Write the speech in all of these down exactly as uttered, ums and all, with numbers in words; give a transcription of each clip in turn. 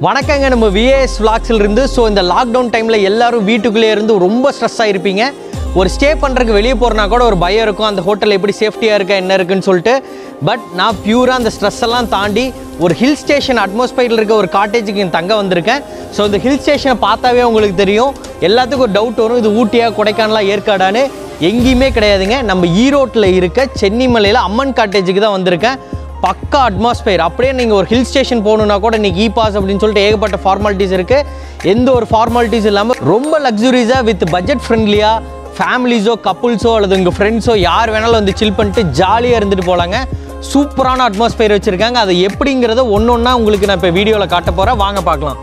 வணக்கங்க நம்ம விஏஎஸ் vlogsல இருந்து ஸோ இந்த லாக்டவுன் டைமில் எல்லாரும் வீட்டுக்குள்ளே இருந்து ரொம்ப ஸ்ட்ரெஸ் ஆகிருப்பீங்க. ஒரு ஸ்டே பண்ணுறதுக்கு வெளியே போகிறனா கூட ஒரு பயம் இருக்கும், அந்த ஹோட்டல் எப்படி சேஃப்டியாக இருக்கா என்ன இருக்குன்னு சொல்லிட்டு. பட் நான் பியூராக அந்த ஸ்ட்ரெஸ் எல்லாம் தாண்டி ஒரு ஹில் ஸ்டேஷன் அட்மாஸ்பியரில் இருக்க ஒரு காட்டேஜுக்கு இங்கே தங்க வந்திருக்கேன். ஸோ இந்த ஹில் ஸ்டேஷனை பார்த்தாவே உங்களுக்கு தெரியும், எல்லாத்துக்கும் ஒரு டவுட் வரும், இது ஊட்டியா கொடைக்கானலா ஏற்காடான்னு. எங்கேயுமே கிடையாதுங்க, நம்ம ஈரோட்டில் இருக்க சென்னிமலையில் அம்மன் காட்டேஜுக்கு தான் வந்திருக்கேன். பக்கா அட்மாஸ்பியர். அப்படியே நீங்கள் ஒரு ஹில் ஸ்டேஷன் போகணுன்னா கூட இன்றைக்கி இ பாஸ் அப்படின்னு சொல்லிட்டு ஏகப்பட்ட ஃபார்மாலிட்டிஸ் இருக்குது. எந்த ஒரு ஃபார்மாலிட்டிஸ் இல்லாமல் ரொம்ப லக்ஸுரியஸாக வித் பட்ஜெட் ஃப்ரெண்ட்லியாக ஃபேமிலிஸோ கப்புள்ஸோ அல்லது உங்கள் ஃப்ரெண்ட்ஸோ யார் வேணாலும் வந்து சில் பண்ணிட்டு ஜாலியாக இருந்துட்டு போகலாங்க. சூப்பரான அட்மாஸ்பியர் வச்சுருக்காங்க. அது எப்படிங்கிறத ஒன்று ஒன்றா உங்களுக்கு நான் இப்போ வீடியோவில் காட்ட போகிறேன், வாங்க பார்க்கலாம்.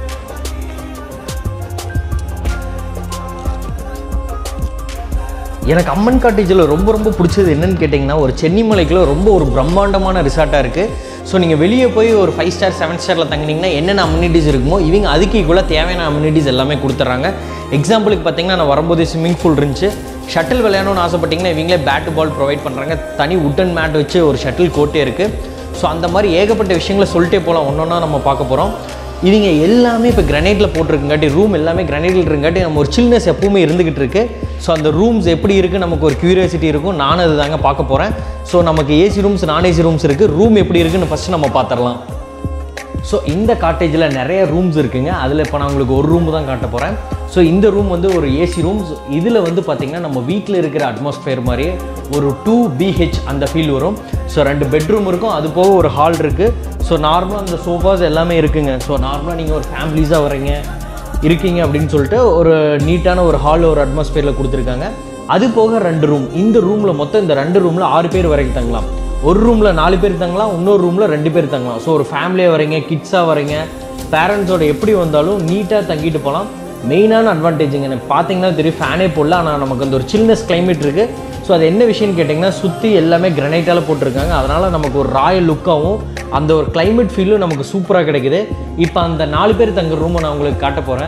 எனக்கு அம்மன் காட்டேஜில் ரொம்ப ரொம்ப பிடிச்சது என்னென்னு கேட்டிங்கன்னா, ஒரு சென்னிமலைக்குள்ள ரொம்ப ஒரு பிரம்மாண்டமான ரிசார்ட்டாக இருக்குது. ஸோ நீங்கள் வெளியே போய் ஒரு ஃபைவ் ஸ்டார் செவன் ஸ்டாரில் தங்கினீங்கன்னா என்னென்ன அம்யூனிட்டிஸ் இருக்குமோ இவங்க அதுக்கு ஈக்குவலாக தேவையான அம்யூனிட்டிஸ் எல்லாமே கொடுத்துட்றாங்க. எக்ஸாம்பிளுக்கு பார்த்தீங்கன்னா, நான் வரும்போது ஸ்விம்மிங் பூல் இருந்துச்சு. ஷட்டில் விளையாடணும்னு ஆசைப்பட்டிங்கன்னா இவங்களே பேட் பால் ப்ரொவைட் பண்ணுறாங்க. தனி உட்டன் மேட் வச்சு ஒரு ஷட்டில் கோர்ட்டே இருக்குது. ஸோ அந்த மாதிரி ஏகப்பட்ட விஷயங்களை சொல்லிட்டே போகலாம், ஒன்று ஒன்றா நம்ம பார்க்க போகிறோம். இவங்க எல்லாமே இப்போ கிரானைட்டில் போட்டிருக்குங்காட்டி, ரூம் எல்லாமே கிரானைட்டில் இருக்குங்காட்டி நம்ம ஒரு சில்னஸ் எப்பவுமே இருந்துக்கிட்டு இருக்குது. ஸோ அந்த ரூம்ஸ் எப்படி இருக்குது நமக்கு ஒரு க்யூரியாசிட்டி இருக்கும். நானும் அது தாங்க பார்க்க போகிறேன். ஸோ நமக்கு ஏசி ரூம்ஸ் நான் ஏசி ரூம்ஸ் இருக்குது. ரூம் எப்படி இருக்குன்னு ஃபஸ்ட்டு நம்ம பார்த்துடலாம். ஸோ இந்த காட்டேஜில் நிறைய ரூம்ஸ் இருக்குங்க. அதில் இப்போ நான் உங்களுக்கு ஒரு ரூம் தான் காட்ட போகிறேன். ஸோ இந்த ரூம் வந்து ஒரு ஏசி ரூம்ஸ். இதில் வந்து பார்த்திங்கன்னா நம்ம வீட்டில் இருக்கிற அட்மாஸ்பியர் மாதிரியே ஒரு டூ பிஹெச் அந்த ஃபீல் வரும். ஸோ ரெண்டு பெட்ரூம் இருக்கும், அது போக ஒரு ஹால் இருக்குது. ஸோ நார்மலாக அந்த சோஃபாஸ் எல்லாமே இருக்குங்க. ஸோ நார்மலாக நீங்கள் ஒரு ஃபேமிலிஸாக வரீங்க இருக்கீங்க அப்படின்னு சொல்லிட்டு ஒரு நீட்டான ஒரு ஹால் ஒரு அட்மாஸ்பியரில் கொடுத்துருக்காங்க. அது போக ரெண்டு ரூம். இந்த ரூமில் மொத்தம் இந்த ரெண்டு ரூமில் ஆறு பேர் வரைக்கும் தங்கலாம். ஒரு ரூமில் நாலு பேர் தங்கலாம், இன்னொரு ரூமில் ரெண்டு பேர் தங்கலாம். ஸோ ஒரு ஃபேமிலியாக வரீங்க, கிட்ஸாக வரீங்க, பேரண்ட்ஸோட எப்படி வந்தாலும் நீட்டாக தங்கிட்டு போகலாம். மெயினான அட்வான்டேஜுங்க எனக்கு பார்த்தீங்கன்னா தெரியும், ஃபேனே போடல, ஆனால் நமக்கு அந்த ஒரு சில்னஸ் கிளைமேட் இருக்குது. ஸோ அது என்ன விஷயம்னு கேட்டிங்கன்னா, சுற்றி எல்லாமே கிரானைட்டால் போட்டிருக்காங்க. அதனால் நமக்கு ஒரு ராயல் லுக்காகவும் அந்த ஒரு கிளைமேட் ஃபீலும் நமக்கு சூப்பராக கிடைக்குது. இப்போ அந்த நாலு பேர் தங்குற ரூமை நான் உங்களுக்கு காட்ட போகிறேன்.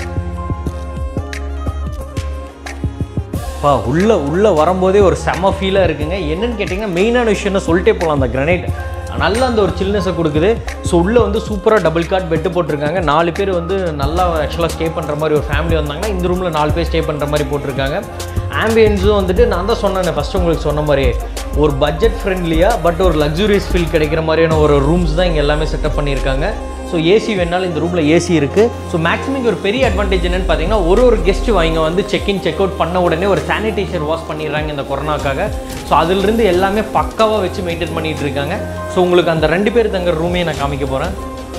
பா உள்ளே உள்ளே வரும்போதே ஒரு செம ஃபீலாக இருக்குங்க. என்னென்னு கேட்டிங்கன்னா, மெயினான விஷயம்னு சொல்லிட்டே போகலாம். அந்த கிரானைட் நல்லா அந்த ஒரு சில்னஸை கொடுக்குது. ஸோ உள்ளே வந்து சூப்பராக டபுள் காட் பெட்டு போட்டிருக்காங்க. நாலு பேர் வந்து நல்லா ஆக்சுவலாக ஸ்டே பண்ணுற மாதிரி ஒரு ஃபேமிலி வந்தாங்கன்னா இந்த ரூமில் நாலு பேர் ஸ்டே பண்ணுற மாதிரி போட்டிருக்காங்க. ஆம்பியன்ஸும் வந்துட்டு நான் தான் சொன்னேன் ஃபஸ்ட்டு உங்களுக்கு சொன்ன மாதிரி ஒரு பட்ஜெட் ஃப்ரெண்ட்லியாக பட் ஒரு லக்ஸுரியஸ் ஃபீல் கிடைக்கிற மாதிரியான ஒரு ரூம்ஸ் தான் இங்கே எல்லாமே செட்டப் பண்ணியிருக்காங்க. ஸோ ஏசி வேணாலும் இந்த ரூமில் ஏசி இருக்குது. ஸோ மேக்ஸிமம் ஒரு பெரிய அட்வான்டேஜ் என்னென்னு பார்த்தீங்கன்னா, ஒரு ஒரு கெஸ்ட்டு வாங்க வந்து செக்இன் செக் அவுட் பண்ண உடனே ஒரு சானிடைசர் வாஷ் பண்ணிடுறாங்க இந்த கொரோனாக்காக. ஸோ அதிலிருந்து எல்லாமே பக்காவாக வச்சு மெயின்டைன் பண்ணிகிட்டு இருக்காங்க. ஸோ உங்களுக்கு அந்த ரெண்டு பேர் தங்குற ரூமையை நான் காமிக்க போகிறேன்.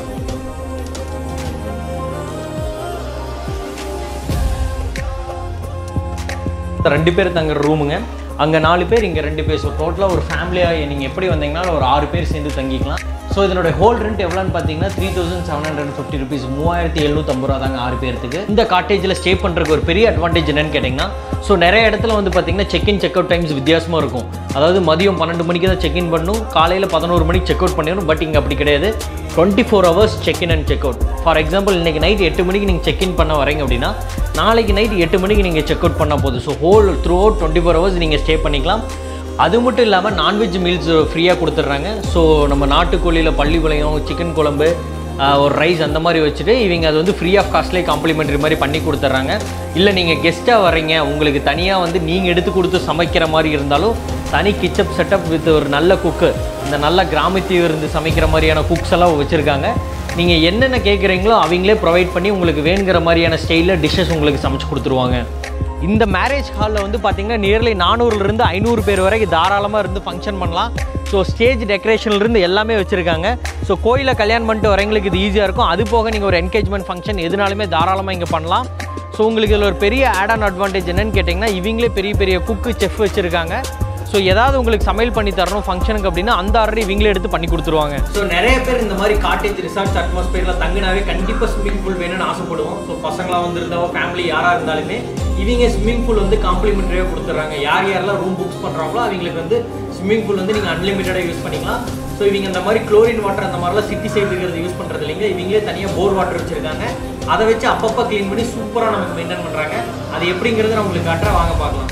ரெண்டு பேர் தங்குற ரூமுங்க. அங்கே நாலு பேர், இங்கே ரெண்டு பேர். ஸோ டோட்டலாக ஒரு ஃபேமிலியாக நீங்கள் எப்படி வந்தீங்கன்னா ஒரு ஆறு பேர் சேர்ந்து தங்கிக்கலாம். ஸோ இதனோட ஹோல் ரெண்ட் எவ்வளோன்னு பார்த்தீங்கன்னா three thousand seven hundred fifty rupees மூவாயிரத்தி எழுநூற்றம்பது ரூபா தாங்க ஆறு பேருக்கு. இந்த காட்டேஜில் ஸ்டே பண்ணுறதுக்கு ஒரு பெரிய அட்வான்டேஜ் என்னன்னு கேட்டிங்கன்னா, ஸோ நிறைய இடத்துல வந்து பார்த்தீங்கன்னா செக்இன் செக் அவுட் டைம்ஸ் வித்தியாசமாக இருக்கும். அதாவது மதியம் பன்னெண்டு மணிக்கு தான் செக்இன் பண்ணணும், காலையில் பதினோரு மணிக்கு செக் அவுட் பண்ணிடணும். பட் இங்கே அப்படி கிடையாது, twenty four hours check in and check out. For example இன்றைக்கி நைட் எட்டு மணிக்கு நீங்கள் செக்இன் பண்ண வரீங்க அப்படின்னா நாளைக்கு நைட் எட்டு மணிக்கு நீங்கள் செக் அவுட் பண்ணால் போதும். So whole throughout twenty four hours நீங்கள் ஸ்டே பண்ணிக்கலாம். அது மட்டும் இல்லாமல் நான்வெஜ் மீல்ஸ் ஃப்ரீயாக கொடுத்துட்றாங்க. ஸோ நம்ம நாட்டுக்கோழியில் பள்ளி விளையும், சிக்கன் குழம்பு, ஒரு ரைஸ் அந்த மாதிரி வச்சுட்டு இவங்க அது வந்து ஃப்ரீ ஆஃப் காஸ்ட்லேயே காம்ப்ளிமெண்ட்ரி மாதிரி பண்ணி கொடுத்துட்றாங்க. இல்லை நீங்கள் கெஸ்ட்டாக வர்றீங்க, உங்களுக்கு தனியாக வந்து நீங்கள் எடுத்து கொடுத்து சமைக்கிற மாதிரி இருந்தாலும் தனி கிச்சப் செட்டப் வித் ஒரு நல்ல குக்கு, இந்த நல்ல கிராமத்தையும் இருந்து சமைக்கிற மாதிரியான குக்ஸ் எல்லாம் வச்சுருக்காங்க. நீங்கள் என்னென்ன கேட்குறீங்களோ அவங்களே ப்ரொவைட் பண்ணி உங்களுக்கு வேணுங்கிற மாதிரியான ஸ்டைலில் டிஷ்ஷஸ் உங்களுக்கு சமைச்சு கொடுத்துருவாங்க. இந்த மேரேஜ் ஹாலில் வந்து பார்த்திங்கன்னா நியர்லி நானூறுலேருந்து ஐநூறு பேர் வரைக்கும் தாராளமாக இருந்து ஃபங்க்ஷன் பண்ணலாம். ஸோ ஸ்டேஜ் டெக்கரேஷன்லேருந்து எல்லாமே வச்சுருக்காங்க. ஸோ கோயிலில் கல்யாணம் பண்ணிட்டு வரவங்களுக்கு இது ஈஸியாக இருக்கும். அது போக நீங்கள் ஒரு என்கேஜ்மெண்ட் ஃபங்க்ஷன் எதுனாலுமே தாராளமாக இங்கே பண்ணலாம். ஸோ உங்களுக்கு இதில் ஒரு பெரிய ஆட் ஆன் அட்வான்டேஜ் என்னென்னு கேட்டிங்கன்னா, இவங்களே பெரிய பெரிய குக்கு செஃப் வச்சுருக்காங்க. ஸோ ஏதாவது உங்களுக்கு சமையல் பண்ணி தரணும் ஃபங்க்ஷனுக்கு அப்படின்னா அந்த ஆர்டர் இவங்களே எடுத்து பண்ணி கொடுத்துருவாங்க. ஸோ நிறைய பேர் இந்த மாதிரி காட்டேஜ் ரிசார்ட்ஸ் அட்மாஸ்பியரில் தங்கினாவே கண்டிப்பாக ஸ்விம்மிங் பூல் வேணும்னு ஆசைப்படுவோம். ஸோ பசங்களாக வந்துருந்தாவோ ஃபேமிலி யாராக இருந்தாலுமே இவங்க ஸ்விம்மிங் பூல் வந்து காம்ப்ளிமெண்ட்ரியாக கொடுத்துட்றாங்க. யார் யாரெல்லாம் ரூம் புக்ஸ் பண்ணுறாங்களோ அவங்களுக்கு வந்து ஸ்விம்மிங் பூல் வந்து நீங்கள் அன்லிமிட்டடாக யூஸ் பண்ணிக்கலாம். ஸோ இவங்க இந்த மாதிரி குளோரின் வாட்டர் அந்த மாதிரிலாம் சிட்டி சைடு இருக்கிறது யூஸ் பண்ணுறது இல்லைங்க. இவங்களே தனியாக போர் வாட்டர் வச்சுருக்காங்க. அதை வச்சு அப்பப்போ க்ளீன் பண்ணி சூப்பராக நமக்கு மெயின்டைன் பண்ணுறாங்க. அது எப்படிங்கிறது நான் உங்களுக்கு காட்டுறேன், வாங்க பார்க்கலாம்.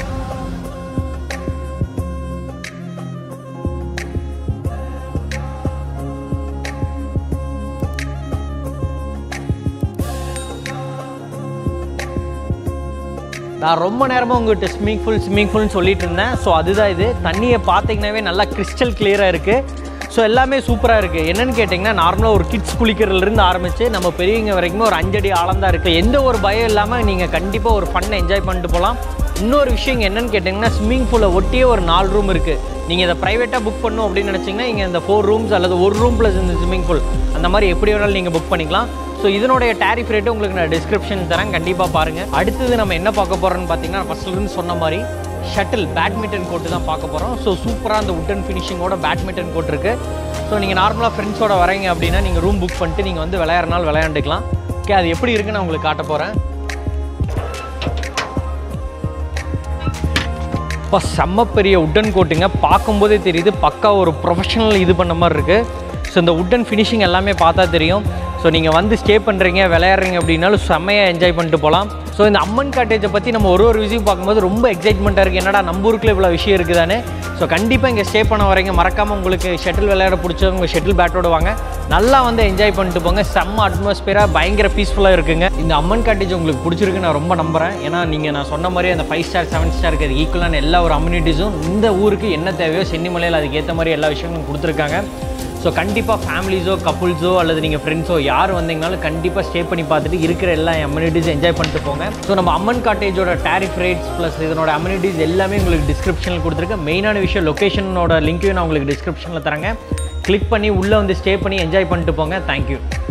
நான் ரொம்ப நேரமாக உங்கள்கிட்ட ஸ்விம்மிங் பூல் ஸ்விம்மிங் பூல்னு சொல்லிட்டு இருந்தேன். ஸோ அதுதான் இது. தண்ணியை பார்த்தீங்கன்னாவே நல்லா கிறிஸ்டல் கிளியராக இருக்குது. ஸோ எல்லாமே சூப்பராக இருக்குது. என்னென்னு கேட்டிங்கன்னா நார்மலாக ஒரு கிட்ஸ் குளிக்கிறதுலேருந்து ஆரம்பித்து நம்ம பெரியவங்க வரைக்கும் ஒரு அஞ்சடி ஆழந்தான் இருக்குது. எந்த ஒரு பயம் இல்லாமல் நீங்கள் கண்டிப்பாக ஒரு ஃபன்னை என்ஜாய் பண்ணிட்டு போகலாம். இன்னொரு விஷயம் என்னென்னு கேட்டிங்கன்னா ஸ்விம்மிங் பூலை ஒட்டியே ஒரு நாலு ரூம் இருக்குது. நீங்கள் இதை ப்ரைவேட்டாக புக் பண்ணணும் அப்படின்னு நினச்சிங்கன்னா இங்கே இந்த ஃபோர் ரூம்ஸ் அல்லது ஒரு ரூம் ப்ளஸ் இந்த ஸ்விம்மிங் பூல் அந்த மாதிரி எப்படி வேணாலும் நீங்கள் புக் பண்ணிக்கலாம். ஸோ இதனுடைய டேரிஃப் ரேட்டு உங்களுக்கு நான் டிஸ்கிரிப்ஷன் தரேன், கண்டிப்பாக பாருங்கள். அடுத்தது நம்ம என்ன பார்க்க போகிறோன்னு பார்த்தீங்கன்னா ஃபஸ்ட்லேருந்து சொன்ன மாதிரி ஷட்டில் பேட்மிண்டன் கோர்ட்டு தான் பார்க்க போகிறோம். ஸோ சூப்பராக அந்த உட்டன் ஃபினிஷிங்கோட பேட்மிண்டன் கோர்ட் இருக்குது. ஸோ நீங்கள் நார்மலாக ஃப்ரெண்ட்ஸோட வரீங்க அப்படின்னா நீங்கள் ரூம் புக் பண்ணிட்டு நீங்கள் வந்து விளையாடுறனால விளையாண்டுக்கலாம். ஓகே, அது எப்படி இருக்குன்னு நான் உங்களுக்கு காட்ட போகிறேன். இப்போ செம்ம பெரிய உட்டன் கோட்டுங்க, பார்க்கும்போதே தெரியுது பக்கா ஒரு ப்ரொஃபஷனல் இது பண்ண மாதிரி இருக்குது. ஸோ இந்த உட்டன் ஃபினிஷிங் எல்லாமே பார்த்தா தெரியும். ஸோ நீங்கள் வந்து ஸ்டே பண்ணுறீங்க விளையாடுறீங்க அப்படின்னாலும் செம்மையாக என்ஜாய் பண்ணிட்டு போகலாம். ஸோ இந்த அம்மன் காட்டேஜை பற்றி நம்ம ஒரு ஒரு விஷயம் பார்க்கும்போது ரொம்ப எக்ஸைட்மெண்ட்டாக இருக்குது. என்னடா நம்ம ஊருக்குள்ள இவ்வளோ விஷயம் இருக்குதானே. ஸோ கண்டிப்பாக இங்கே ஸ்டே பண்ண வரீங்க மறக்காமல் உங்களுக்கு ஷட்டில் விளையாட பிடிச்சவங்க ஷட்டில் பேட்டோட வாங்க, நல்லா வந்து என்ஜாய் பண்ணிட்டு போங்க. செம்ம அட்மாஸ்பியராக பயங்கர பீஸ்ஃபுல்லாக இருக்குங்க. இந்த அம்மன் காட்டேஜ் உங்களுக்கு பிடிச்சிருக்கு நான் ரொம்ப நம்புகிறேன். ஏன்னா நீங்கள் நான் சொன்ன மாதிரி அந்த ஃபைவ் ஸ்டார் செவன் ஸ்டாருக்கு அது ஈக்குவலான எல்லா ஒரு அம்யூனிட்டிஸும் இந்த ஊருக்கு என்ன தேவையோ சென்னிமலையில் அதுக்கேற்ற மாதிரி எல்லா விஷயங்களும் கொடுத்துருக்காங்க. ஸோ கண்டிப்பாக ஃபேமிலிஸோ கப்புள்ஸோ அல்லது நீங்கள் ஃப்ரெண்ட்ஸோ யார் வந்தீங்கனாலும் கண்டிப்பாக ஸ்டே பண்ணி பார்த்துட்டு இருக்கிற எல்லா அம்யூனிட்டிஸும் என்ஜாய் பண்ணிட்டு போங்க. ஸோ நம்ம அம்மன் காட்டேஜோட டேரிஃப் ரேட்ஸ் ப்ளஸ் இதனோட அம்யூனிட்டிஸ் எல்லாமே உங்களுக்கு டிஸ்கிரிப்ஷனில் கொடுத்துருக்கேன். மெயினான விஷயம் லொக்கேஷனோட லிங்க்கையும் நான் உங்களுக்கு டிஸ்கிரிப்ஷனில் தரேங்க. கிளிக் பண்ணி உள்ளே வந்து ஸ்டே பண்ணி என்ஜாய் பண்ணிட்டு போங்க. தேங்க்யூ.